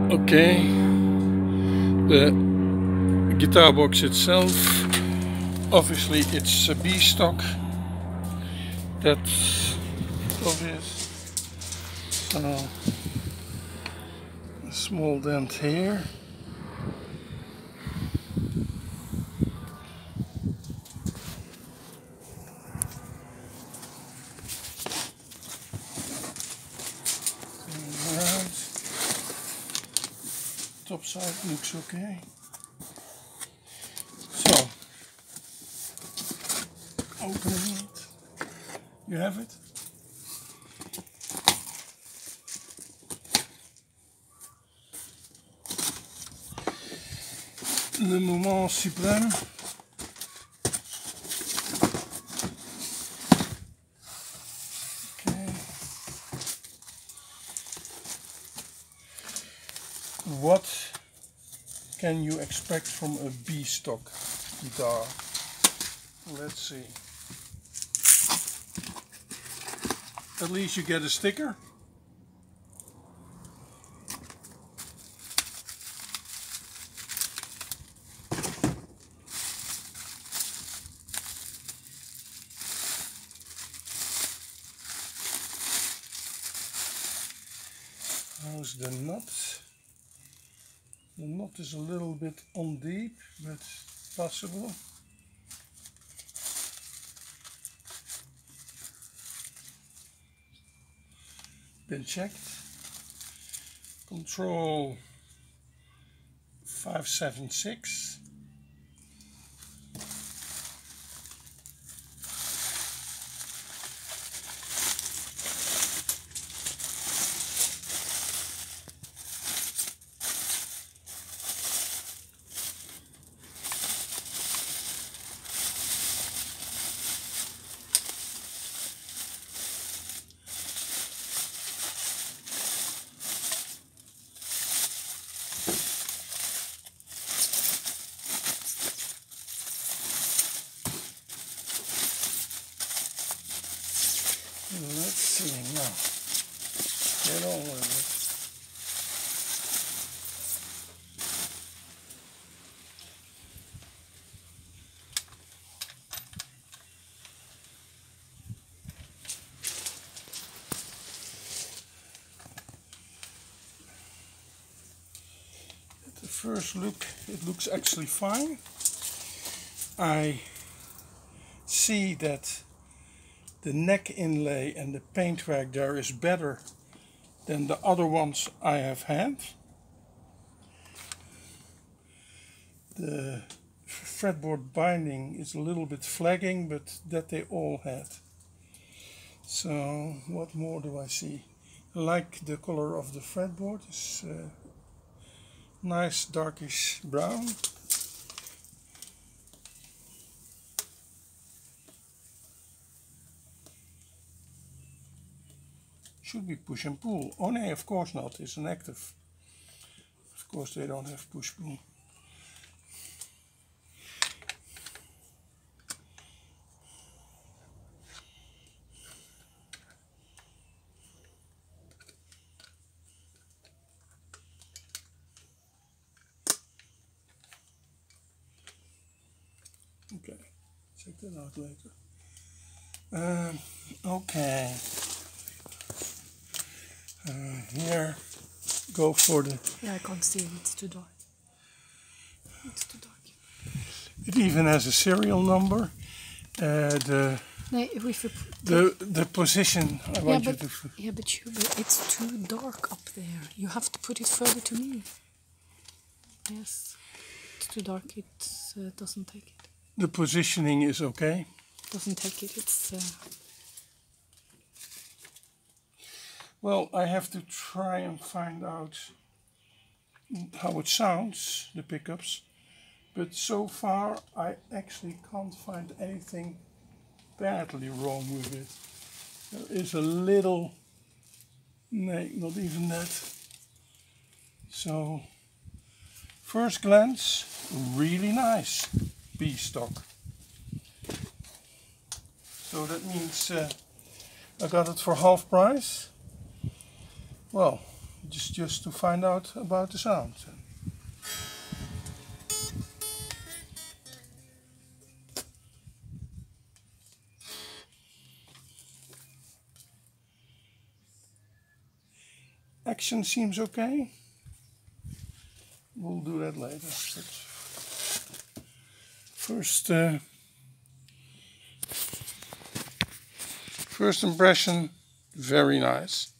Okay, the guitar box itself, obviously it's a B stock, that's obvious. So a small dent here. Around. Top side looks okay. So, opening it, you have it. Le moment suprême. Okay. What can you expect from a B stock guitar? Let's see. At least you get a sticker. How's the nut? The knot is a little bit on deep, but possible. Been checked. Control 576. Let's see now. Get on with it. At the first look, it looks actually fine. I see that the neck inlay and the paintwork there is better than the other ones I have had. The fretboard binding is a little bit flagging, but that they all had. So what more do I see? I like the color of the fretboard. It's nice darkish brown. Should be push and pull. Oh no, of course not. It's an active. Of course they don't have push pull. Okay, check that out later. Okay. Here, go for the... Yeah, I can't see it, it's too dark. It's too dark. It even has a serial number. The position I want you to... Yeah, but it's too dark up there. You have to put it further to me. Yes, it's too dark, it doesn't take it. The positioning is okay? Doesn't take it, it's... Well, I have to try and find out how it sounds, the pickups, but so far I actually can't find anything badly wrong with it. There is a little, no, not even that. So, first glance, really nice B stock. So that means I got it for half price. Well, just to find out about the sound. Action seems okay. We'll do that later. But first impression, very nice.